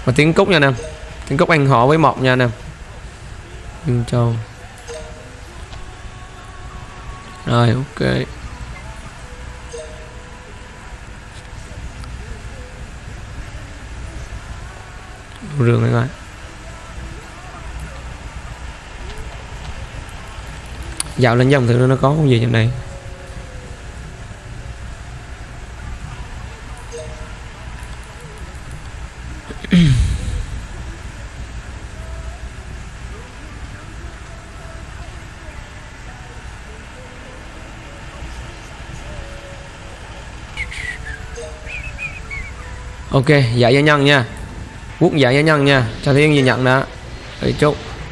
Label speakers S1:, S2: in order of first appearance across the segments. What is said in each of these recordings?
S1: Và tiếng cúc nha anh em. Tiếng cúc anh họ với mọc nha anh em. Dương Châu. Rồi ok. Rường này coi. Dạo lên dòng thử nó có không gì trong này. Ok, dạ gia nhân nha. Quốc dạ gia nhân nha. Cho Thiên gì nhận đã. Để chút.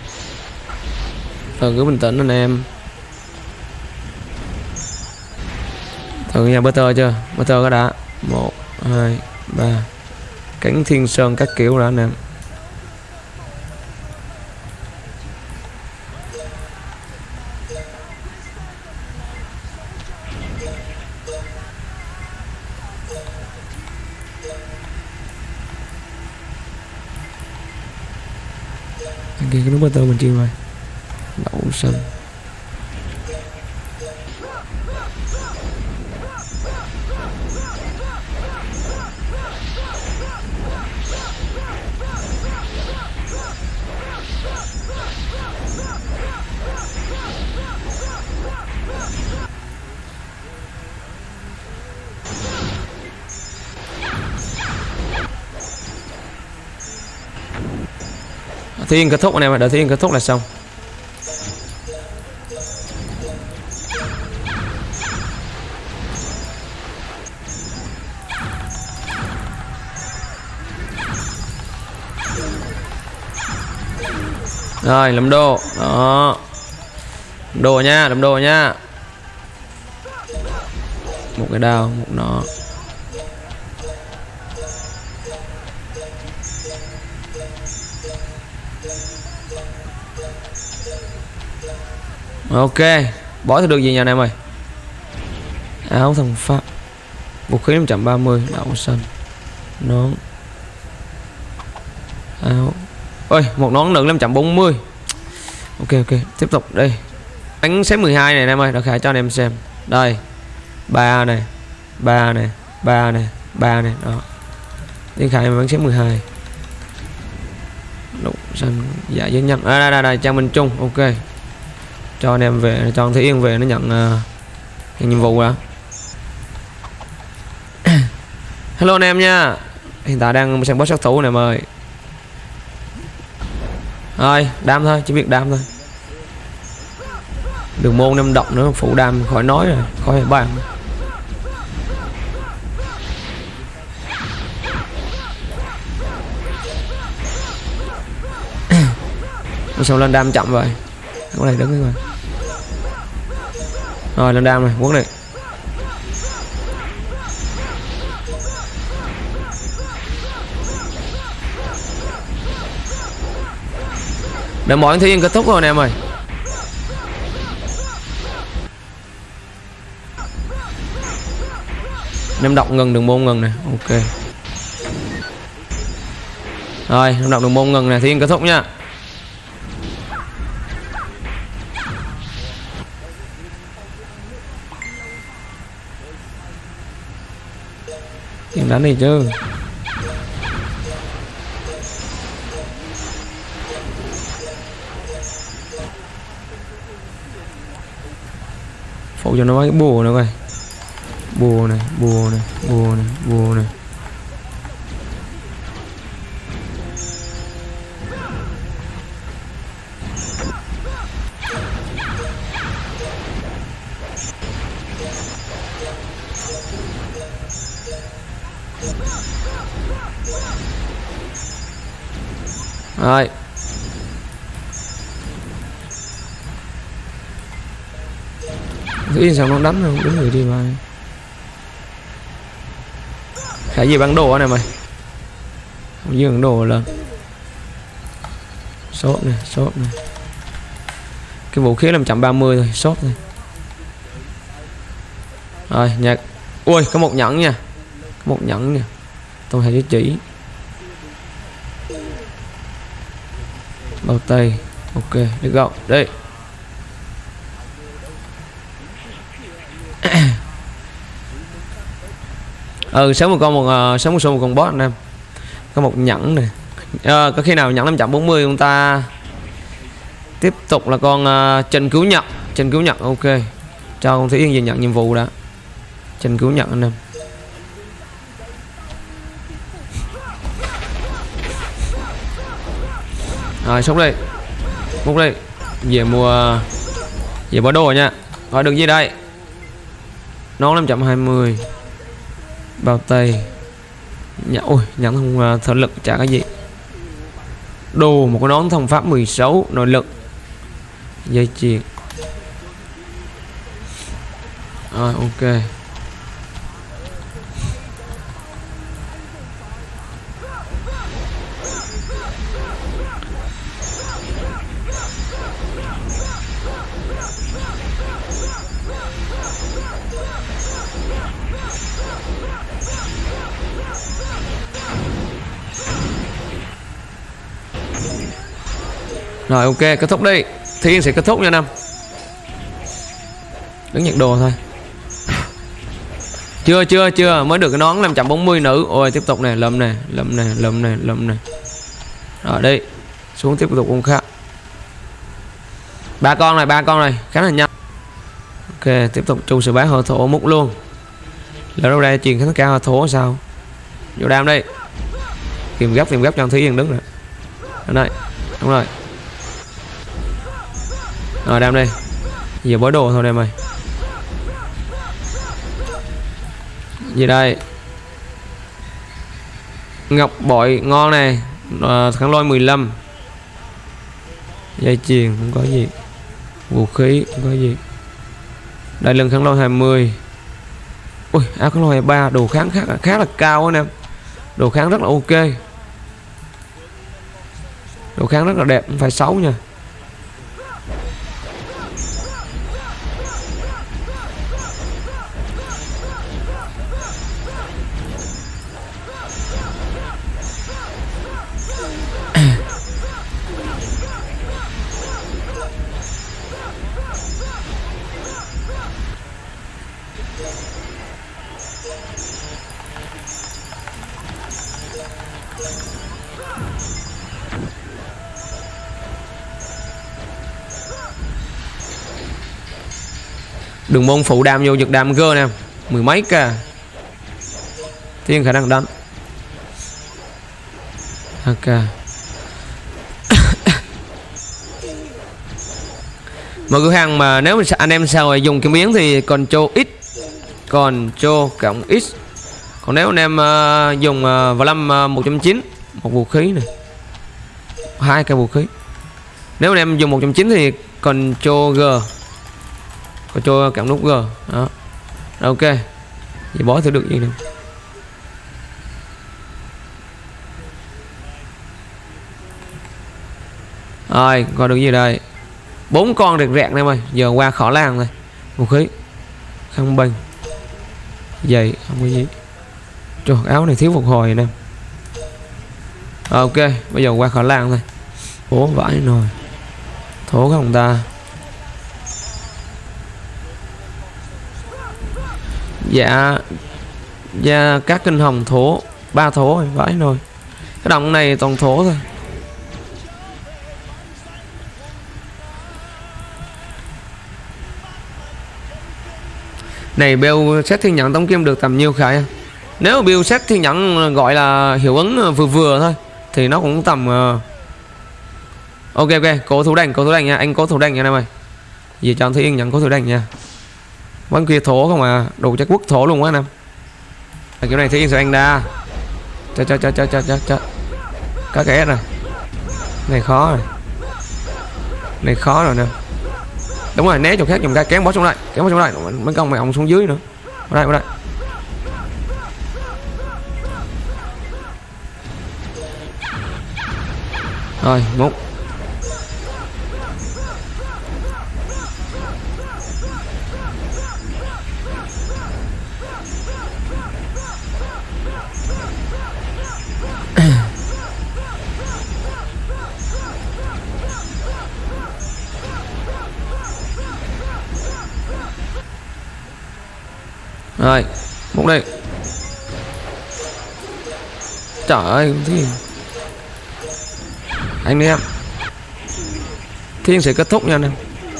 S1: Cứ bình tĩnh anh em. Thử nha, butter chưa? Butter có đã. 1, 2, 3. Cánh Thiên Sơn các kiểu đã anh em. Kia cái nút butter mình chưa rồi. Đậu xanh. Thiên kết thúc anh em ạ, đợi Thiên kết thúc là xong. Rồi làm đồ đó, đồ nha, làm đồ nha. Một cái đao, một nó. Ok, bỏ thử được gì nhà anh em ơi. Áo thần pháp, vũ khí 530, đậu xanh, nón, áo. Ôi, một nón lượng 540. Ok ok, tiếp tục đi. Bánh xếp 12 này anh em ơi, đã khải cho anh em xem. Đây. 3 này, 3 này, 3 này, 3 này, đó. Tiến khải bánh xếp 12. Đậu xanh, dạ giới nhận. Đây, Trang Minh Trung, ok. Cho anh em về, cho anh Thế Yên về nó nhận nhiệm vụ đã. Hello anh em nha. Hiện tại đang xem boss sát thủ này mời. Rồi, đam thôi, chỉ việc đam thôi. Đường môn 5 động nữa, phụ đam khỏi nói rồi, khỏi bàn. Sao lên đam chậm vậy? Cái này đứng rồi. Rồi lên đam này, quấn này. Đợi mọi thứ kết thúc rồi anh em ơi. Năm đọc ngừng, đường môn ngừng này, ok. Rồi, năm đọc đường môn ngừng này, thiên kết thúc nha. Tiền đánh đi chứ. Phụ cho nó mấy cái bùa nữa coi. Bùa này, bùa này, bùa này, bùa này. Rồi. Nghĩ sao nó đánh không, đúng người đi mà. Cái gì bắn đồ này mày. Không dừng đồ lên. Sốt này, sốt này. Cái vũ khí 530 thôi, sốt thôi. Rồi, nhạc. Ui, có một nhẫn nha. Có một nhẫn nha. Tôi thấy chỉ. Bao tay. Ok, let's go. Đây. Sớm một con boss anh em. Có một nhẫn này. Có khi nào nhẫn 540 chúng ta tiếp tục là con Trần Cứu Nhật. Trần Cứu Nhật, ok. Cho con Thủy Yên về nhận nhiệm vụ đã. Trần Cứu Nhật anh em. Rồi xuống đi. Múc đi. Về bỏ đồ nha. Rồi đừng gì đây. Nón 520. Bao tay. Ôi, nhẫn không thể lực chả cái gì. Đồ, một cái nón thông pháp 16 nội lực. Dây chuyền. Rồi ok. Rồi ok, kết thúc đi. Thiên sẽ kết thúc nha Nam. Đứng nhận đồ thôi. Chưa mới được cái nón 540 nữ. Ôi tiếp tục này, lâm này. Rồi đi. Xuống tiếp tục con khác. Ba con này khá là nhanh. Ok, tiếp tục chu sự bá hậu thổ múc luôn. Là đâu đây truyền khánh cao hậu thổ sao? Vô đam đi. Tìm gấp cho Thúy Yên đứng rồi. Đây. Đúng rồi. Rồi đam đi. Giờ bói đồ thôi em ơi. Gì đây? Ngọc bội ngon này. Kháng lôi 15. Dây chuyền không có gì. Vũ khí không có gì. Đại lưng kháng lôi 20. Ui, áo kháng lôi 23. Đồ kháng khá là cao anh em. Đồ kháng rất là ok. Đồ kháng rất là đẹp, không phải xấu nha. Đường môn phụ đam vô giật đam gơ nè. Mười mấy ca. Thiên khả năng đánh. Ok. Mọi cửa hàng mà nếu anh em sao dùng cái miếng thì còn cho ít. Còn cho cộng ít. Còn nếu anh em dùng vào lâm 1.9 một vũ khí này. 2 cái vũ khí. Nếu anh em dùng 1.9 thì còn cho G. Còn cho cảm nút G. Đó. Ok. Vậy bó thử được gì nè. Rồi, còn được gì đây? 4 con rẹt rẹt em ơi. Giờ qua khó làng rồi. Vũ khí. Khăn bênh. Giày không có gì. Trời, áo này thiếu phục hồi nè. Ok, bây giờ qua khó làng thôi. Bố vãi rồi. Thố không ta. Dạ. Dạ các kinh hồng thố. 3 thố rồi, vãi rồi. Cái đồng này toàn thố thôi. Này build set thiên nhận tống kim được tầm nhiêu khải? Nếu build set thiên nhận gọi là hiệu ứng vừa vừa thôi thì nó cũng tầm ok, cố thủ đành nha, anh cố thủ đành nha em ơi. Vì cho anh Thúy Yên nhận cố thủ đành nha. Quán kia thổ không à, đủ chắc quốc thổ luôn quá anh em. Kiểu này Thúy Yên sợ anh đa. Cho. Có cái S rồi. Này khó rồi nè. Đúng rồi, né chỗ khác dùng cái kéo bó xuống lại, mấy con mày ông xuống dưới nữa. Ở đây. Rồi, múc. Rồi, múc đây. Trời ơi, Thiên. Anh em. Thiên sẽ kết thúc nha anh em.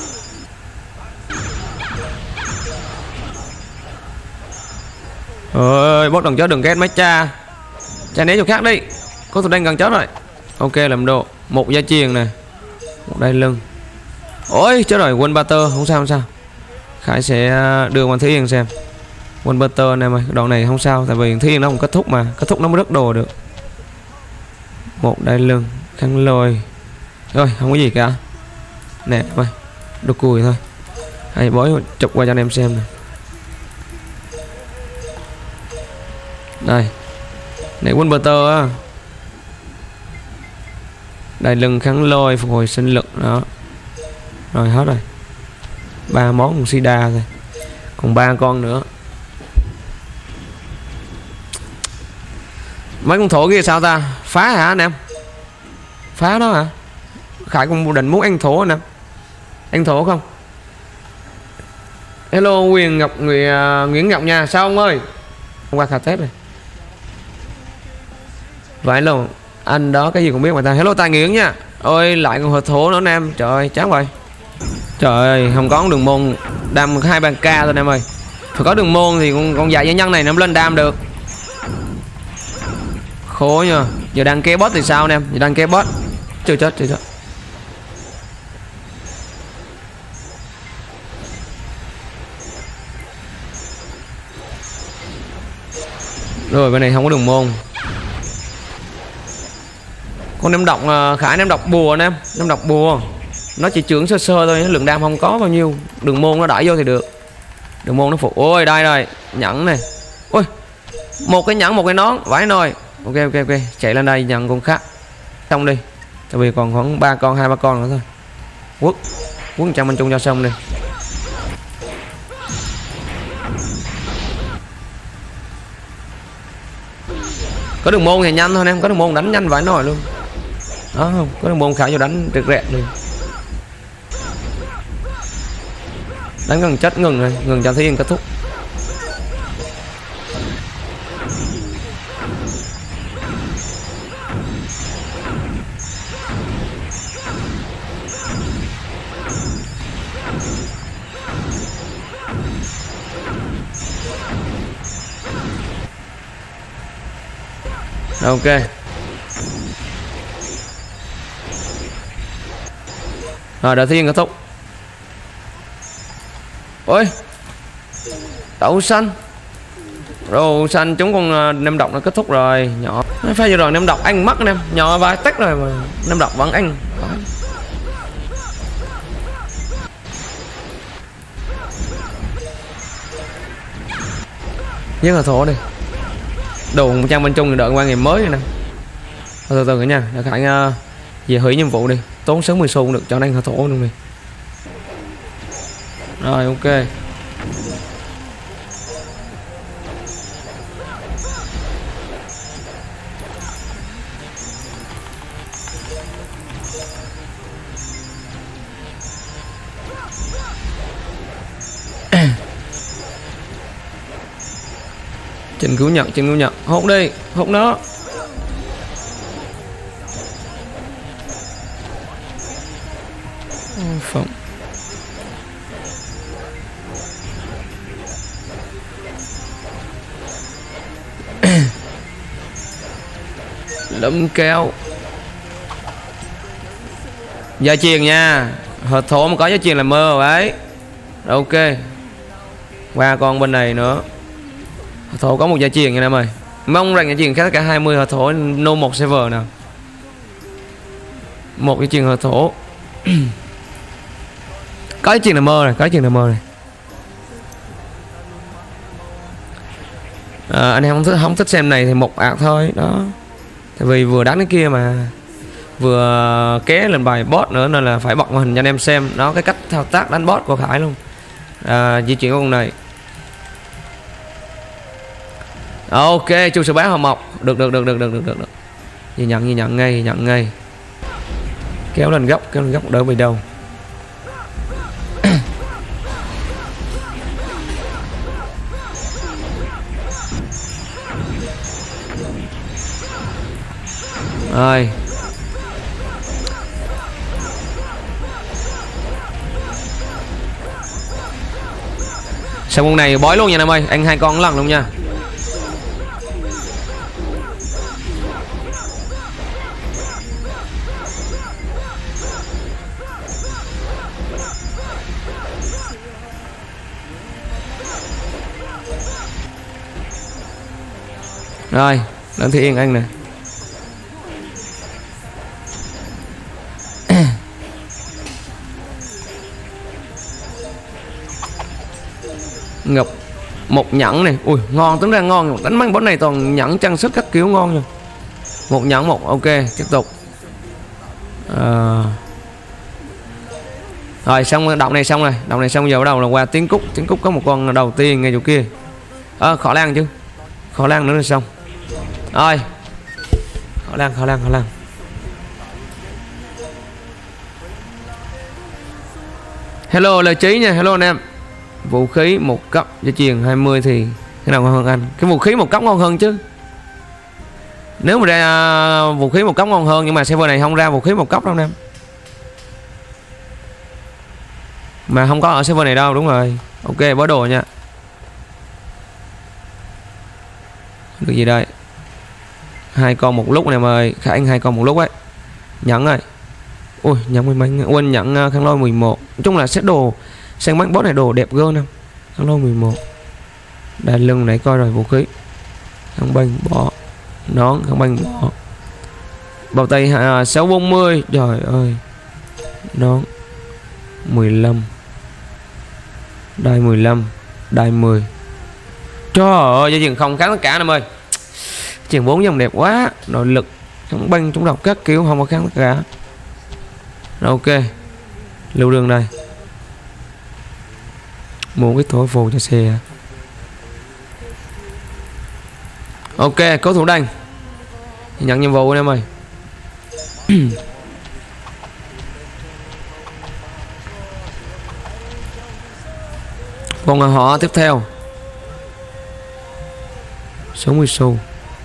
S1: Ơi, bot gần chết đừng ghét mấy cha. Cha né chỗ khác đi. Có tụi đang gần chết rồi. Ok làm đồ. Một gia truyền này. Một đai lưng. Ôi chết rồi, Win Butter, không sao không sao. Khải sẽ đưa qua Thúy Yên xem. Win Butter anh em ơi, đoạn này không sao tại vì Thúy Yên nó không kết thúc mà, kết thúc nó mới rất đồ được. Một đai lưng, khăn lôi. Rồi, không có gì cả. Nè ơi. Đồ cùi thôi. Hãy bói chụp qua cho anh em xem nè. Đây. Này Win Butter á. Đai lưng kháng lôi, phục hồi sinh lực đó. Rồi hết rồi. 3 món con Sida thôi. Còn 3 con nữa. Mấy con thổ kia sao ta? Phá hả anh em? Phá đó hả? Khải cũng định muốn ăn thổ anh em. Ăn thổ không? Hello Nguyễn Ngọc nha. Sao ông ơi? Hôm qua khả tép này. Vậy luôn. Anh đó cái gì cũng biết mà ta. Hello Tài Nguyễn nha. Ôi lại còn hợp thổ nữa anh em. Trời ơi chán vậy. Trời ơi không có đường môn. Đam 2-3k thôi anh em ơi. Phải có đường môn thì con dài nhân này nó lên đam được. Khổ nha. Giờ đang kéo boss thì sao anh em? Giờ đang kéo boss. Chưa chết. Rồi bên này không có đường môn. Con nem độc Khải nem độc bùa anh em. Nem độc bùa. Nó chỉ trưởng sơ sơ thôi, lượng đam không có bao nhiêu. Đường môn nó đẩy vô thì được. Đường môn nó phụ. Ôi đây rồi, nhẫn này. Ôi. Một cái nhẫn, một cái nón, vãi nồi. Ok. Chạy lên đây nhận con khác. Xong đi. Tại vì còn khoảng 3 con, 2-3 con nữa thôi. Quất 100 anh chung cho xong đi. Có đường môn thì nhanh thôi em, có đường môn đánh nhanh vãi nồi luôn. Đó không, có đường môn Khải vô đánh rẹt rẹt luôn. Đánh gần chết ngừng rồi, ngừng cho Thiên kết thúc. Ok. Rồi đợi Thiên kết thúc. Ôi đậu xanh. Rô xanh chúng con nem độc nó kết thúc rồi. Nhỏ phải vừa rồi nem độc anh mất anh em. Nhỏ vài tách rồi mà nem độc vẫn anh. Nhớ là thổ đi. Đồ 100 bên chung thì đợi qua ngày mới này nè. Từ từ nha, để Khải về hủy nhiệm vụ đi. Tốn 60 xu được cho anh thổ luôn đi. Rồi ok. Trình cứu nhận, hốt đi, hốt nó. Phòng. Lấm kéo. Gia truyền nha. Hợp thổ mà có gia truyền là mơ rồi đấy. Ok. Qua con bên này nữa. Hợp thổ có một gia truyền nha em ơi. Mong rằng gia truyền khác cả 20 hợp thổ no một server nào. Một gia truyền hợp thổ. Có gia truyền là mơ này, anh em không thích xem này thì một ạc thôi đó. Tại vì vừa đánh cái kia mà vừa ké lên bài boss nữa nên là phải bật màn hình cho anh em xem đó cái cách thao tác đánh boss của Khải luôn. Di chuyển con này. Ok, chu sư bá hồng mộc. Được. Ghi nhận ngay. Kéo lên góc đỡ bị đâu. Rồi. Xong con này bói luôn nha em ơi, ăn 2 con lần luôn nha. Rồi, lần Thi Yên ăn nè. Ngọc một nhẫn này, ui ngon, tính ra ngon. Đánh bắn bóng này toàn nhẫn trang sức các kiểu ngon rồi. Một nhẫn một, ok tiếp tục. Rồi xong động này xong rồi, động này xong giờ bắt đầu là qua tiếng cúc. Tiếng cúc có một con đầu tiên ngay chỗ kia. Khỏ lan chứ, khỏ lan nữa là xong. Rồi khỏ lan. Hello lời Trí nha, hello anh em. Vũ khí một cấp dây chuyền 20 thì cái nào ngon hơn anh? Cái vũ khí một cấp ngon hơn chứ. Nếu mà ra vũ khí một cấp ngon hơn, nhưng mà server này không ra vũ khí một cấp đâu anh em. Mà không có ở server này đâu, đúng rồi. Ok, bó đồ nha. Được gì đây? 2 con một lúc này mời Khả Anh, 2 con một lúc ấy. Nhẫn rồi. Ui, nhẫn mười mấy, quên nhẫn khăn lôi 11. Nói chung là set đồ sang bắn boss này đồ đẹp gơn em. Khăn lôi 11. Đai lưng nãy coi rồi, vũ khí. Khăn banh bỏ. Nón khăn banh bỏ. Bao tay 640. Trời ơi. Nón 15. Đai 15. Đai 10. Trời ơi, dây chuyền không kháng tất cả em ơi. Chuyền 4 dòng đẹp quá. Nội lực khăn banh trúng độc các kiểu không có kháng tất cả. Rồi, ok. Lưu đường đây. Mua cái thổi phù cho xe. Ok, cố thủ đanh. Nhận nhiệm vụ em ơi. Còn họ tiếp theo 60 xu.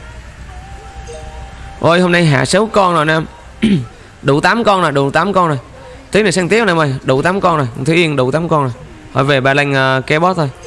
S1: Ôi hôm nay hạ 6 con rồi em. Đủ 8 con rồi, đủ 8 con rồi. Tí này sang tiếp em ơi, đủ 8 con rồi. Thúy Yên đủ 8 con rồi. Hỏi về Ba Lan kéo boss thôi.